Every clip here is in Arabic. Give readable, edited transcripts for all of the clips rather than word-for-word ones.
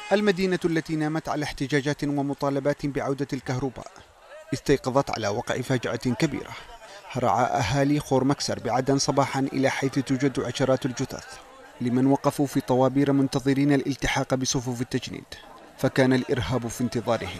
المدينة التي نامت على احتجاجات ومطالبات بعودة الكهرباء استيقظت على وقع فاجعة كبيرة. هرع أهالي خور مكسر بعدن صباحا إلى حيث توجد عشرات الجثث لمن وقفوا في طوابير منتظرين الالتحاق بصفوف التجنيد، فكان الإرهاب في انتظارهم،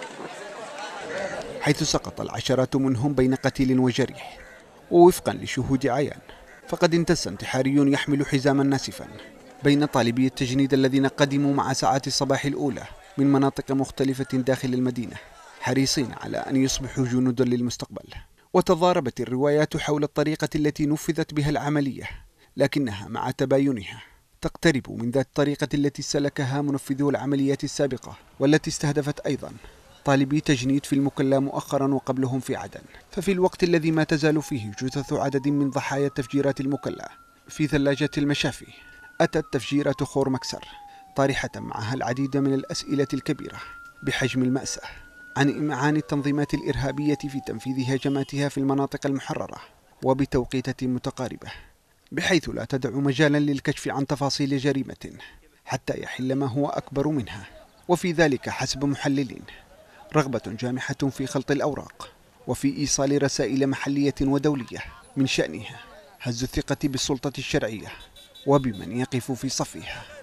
حيث سقط العشرات منهم بين قتيل وجريح. ووفقا لشهود عيان فقد انتس انتحاري يحمل حزاما ناسفا بين طالبي التجنيد الذين قدموا مع ساعات الصباح الأولى من مناطق مختلفة داخل المدينة، حريصين على أن يصبحوا جنودا للمستقبل. وتضاربت الروايات حول الطريقة التي نفذت بها العملية، لكنها مع تباينها تقترب من ذات الطريقة التي سلكها منفذو العمليات السابقة، والتي استهدفت أيضا طالبي تجنيد في المكلا مؤخرا وقبلهم في عدن. ففي الوقت الذي ما تزال فيه جثث عدد من ضحايا تفجيرات المكلا في ثلاجة المشافي، أتت تفجيرات خور مكسر طارحة معها العديد من الأسئلة الكبيرة بحجم المأساة عن إمعان التنظيمات الإرهابية في تنفيذ هجماتها في المناطق المحررة وبتوقيتات متقاربة، بحيث لا تدع مجالا للكشف عن تفاصيل جريمة حتى يحل ما هو أكبر منها. وفي ذلك حسب محللين رغبة جامحة في خلط الأوراق وفي إيصال رسائل محلية ودولية من شأنها هز الثقة بالسلطة الشرعية وبمن يقف في صفها.